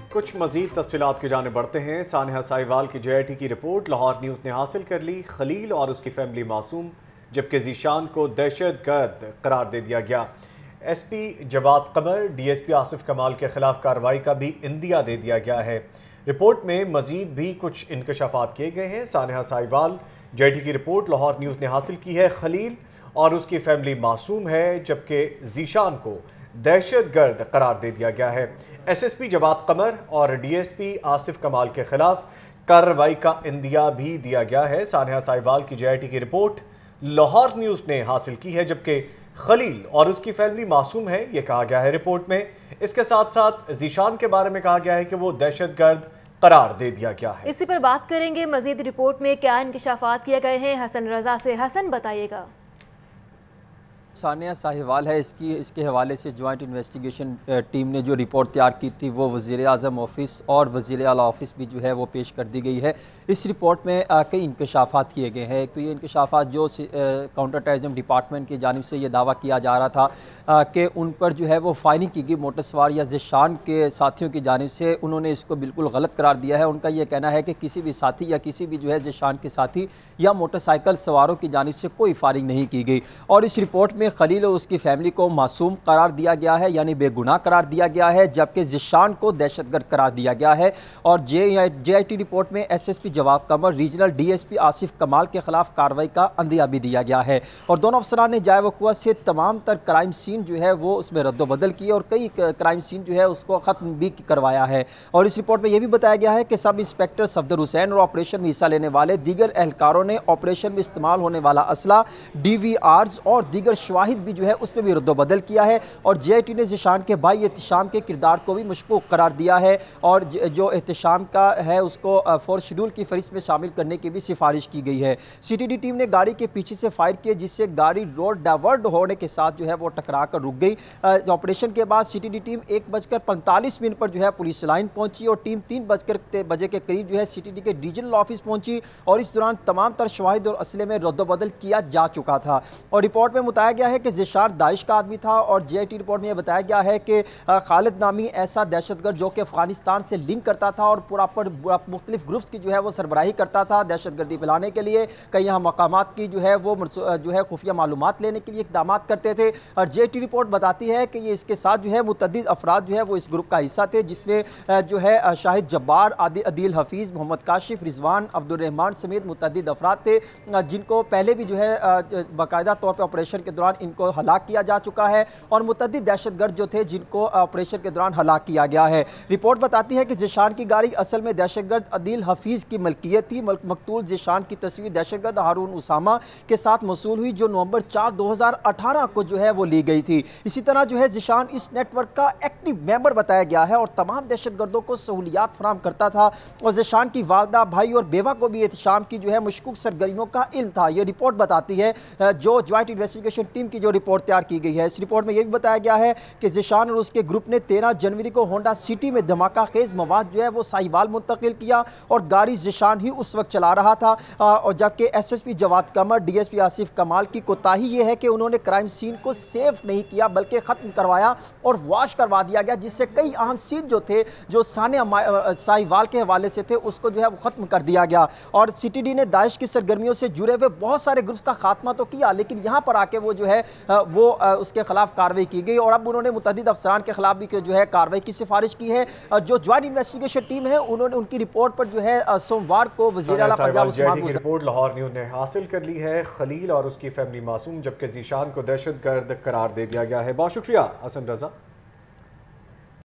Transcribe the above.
کچھ مزید تفصیلات کی جانب بڑھتے ہیں۔ سانحہ ساہیوال کی JIT کی رپورٹ لاہور نیوز نے حاصل کر لی۔ خلیل اور اس کی فیملی معصوم، جبکہ ذیشان کو دہشت گرد قرار دے دیا گیا۔ SP جواد قمر، DSP آصف کمال کے خلاف کارروائی کا بھی عندیہ دے دیا گیا ہے۔ رپورٹ میں مزید بھی کچھ انکشافات کیے گئے ہیں۔ سانحہ ساہیوال JIT کی رپورٹ لاہور نیوز نے حاصل کی ہے۔ خلیل اور اس کی فیملی معصوم ہے، جبکہ ذیشان کو دہشت گرد قرار دے دیا گیا ہے۔ SSP جواد قمر اور DSP آصف کمال کے خلاف کارروائی کا عندیہ بھی دیا گیا ہے۔ سانحہ ساہیوال کی JIT کی رپورٹ لاہور نیوز نے حاصل کی ہے، جبکہ خلیل اور اس کی فیملی معصوم ہے، یہ کہا گیا ہے رپورٹ میں۔ اس کے ساتھ ساتھ ذیشان کے بارے میں کہا گیا ہے کہ وہ دہشت گرد قرار دے دیا گیا ہے۔ اسی پر بات کریں گے، مزید رپورٹ میں کیا انکشافات کیے گئے ہیں، حسن رضا سے۔ حسن بتائیے گا۔ سانحہ ساہیوال ہے، اس کے حوالے سے جوائنٹ انویسٹیگیشن ٹیم نے جو رپورٹ تیار کی تھی وہ وزیر اعظم آفس اور وزیر اعلیٰ آفس بھی جو ہے وہ پیش کر دی گئی ہے۔ اس رپورٹ میں کئی انکشافات کیے گئے ہیں۔ تو یہ انکشافات جو کاؤنٹر ٹیررزم ڈپارٹمنٹ کی جانب سے یہ دعویٰ کیا جا رہا تھا کہ ان پر جو ہے وہ فائرنگ کی گئی موٹر سوار یا ذیشان کے ساتھیوں کی جانب سے، انہوں نے اس کو بالکل غلط قرار دیا ہے۔ ان کا یہ کہنا ہے کہ کسی بھی ساتھی یا کسی بھی جو ہے ذیشان کے ساتھی یا موٹر سائیکل سواروں کی جانب سے کوئی فائرنگ نہیں کی گئی، اور اس رپورٹ میں خلیل اور اس کی فیملی کو معصوم قرار دیا گیا ہے، یعنی بے گناہ قرار دیا گیا ہے، جبکہ ذیشان کو دہشت گرد قرار دیا گیا ہے۔ اور JIT رپورٹ میں SSP Jawad Qamar, regional DSP Asif Kamal کے خلاف کارروائی کا عندیہ بھی دیا گیا ہے، اور دونوں افسران نے جائے وقوع سے تمام تر کرائم سین جو ہے وہ اس میں رد و بدل کی اور کئی کرائم سین جو ہے اس کو ختم بھی کروایا ہے۔ اور اس رپورٹ میں یہ بھی بتایا گیا ہے کہ سب انسپیکٹر صفدر حسین اور آپریشن میں حصہ لینے والے دیگر اہلکاروں نے آپریشن میں استعمال ہونے والا اسلحہ، DVRs اور دیگر شواہد بھی جو ہے اس میں بھی رد و بدل کیا ہے، اور JIT نے ذیشان کے بھائی احتشام کے کردار کو بھی مشکوک قرار دیا ہے، اور جو احتشام کا ہے اس کو فور شیڈول کی فہرست میں شامل کرنے کی بھی سفارش کی گئی ہے۔ CTD ٹیم نے گاڑی کے پیچھے سے فائر کیے، جس سے گاڑی روڈ ڈائیورٹ ہونے کے ساتھ جو ہے وہ ٹکرا کر رک گئی۔ آپریشن کے بعد CTD ٹیم 1:45 پر جو ہے پولیس لائن پہنچی، اور ٹیم 3 بجے کے قریب جو ہے CTD کے ریجنل آفس پہنچی، اور اس دوران تمام تر شواہد اور اسلحے میں رد و بدل کیا جا چکا تھا۔ اور رپورٹ میں بتایا گیا ہے کہ ذیشان داعش کا آدمی تھا، اور JIT رپورٹ میں یہ بتایا گیا ہے کہ خالد نامی ایسا دہشت گرد جو کہ افغانستان سے لنک کرتا تھا اور مختلف گروپس کی جو ہے وہ سربراہی کرتا تھا دہشت گردی پھیلانے کے لیے، کئی یہاں مقامات کی جو ہے وہ خفیہ معلومات لینے کے لیے اقدامات کرتے تھے۔ اور JIT رپورٹ بتاتی ہے کہ یہ اس کے ساتھ جو ہے متعدد افراد جو ہے وہ اس گروپ کا حصہ تھے، جس میں جو ہے شاہد جبار، عدیل حفیظ، محمد کاشف، رضوان، عبد الرحمان سمیت متعدد افراد تھے، جن کو پہلے بھی جو ہے باقاعدہ طور پر آپریشن کے دوران ان کو ہلاک کیا جا چکا ہے، اور متعدد دہشت گرد جو تھے جن کو آپریشن کے دوران ہلاک کیا گیا ہے۔ رپورٹ بتاتی ہے کہ ذیشان کی گاڑی اصل میں دہشت گرد عدیل حفیظ کی ملکیت تھی۔ مقتول ذیشان کی تصویر دہشت گرد ہارون اسامہ کے ساتھ موصول ہوئی، جو نومبر 4 2018 کو جو ہے وہ لی گئی تھی۔ اسی طرح جو ہے ذیشان اس نیٹ ورک کا ایکٹیو ممبر بتایا گیا ہے اور تمام دہشت گردوں کو سہولیات فراہم کرتا تھا، اور ذیشان کی والدہ، بھائی اور بیوہ کو بھی احتشام کی جو ہے مشکوک سرگرمیوں کا علم تھا۔ یہ رپورٹ بتاتی ہے جو جوائنٹ انویسٹیگیشن ٹیم کی جو رپورٹ تیار کی گئی ہے۔ اس رپورٹ میں یہ بھی بتایا گیا ہے کہ ذیشان اور اس کے گروپ نے 13 جنوری کو ہونڈا سٹی میں دھماکہ خیز مواد جو ہے وہ ساہیوال منتقل کیا، اور گاڑی ذیشان ہی اس وقت چلا رہا تھا، اور جبکہ SSP جواد قمر، DSP آصف کمال کی کوتاہی یہ ہے کہ انہوں نے کرائم سین کو سیف نہیں کیا بلکہ ختم کروایا اور واش کروا دیا گیا، جس سے کئی اہم سین جو تھے جو سانحہ ساہیوال کے حوالے سے تھے اس کو جو ہے وہ ختم کر دیا گیا۔ اور CTD نے داعش کی سرگرمیوں سے جڑے ہوئے بہت سارے گروپس کا خاتمہ تو کیا، لیکن یہاں پر آ کے وہ جو ہے وہ اس کے خلاف کارروائی کی گئی، اور اب انہوں نے متعدد افسران کے خلاف بھی جو ہے کارروائی کی سفارش کی ہے۔ جو جوائنٹ انویسٹیگیشن ٹیم ہے انہوں نے ان کی رپورٹ پر جو ہے سوموار کو وزیر اعلیٰ پنجاب JIT کی رپورٹ لاہور نیوز نے حاصل کر لی ہے۔ خلیل اور اس کی فیملی معصوم، جبکہ ذیشان کو دہشت گرد قرار دے دیا گیا ہے۔ بہت شکریہ حسن رضا۔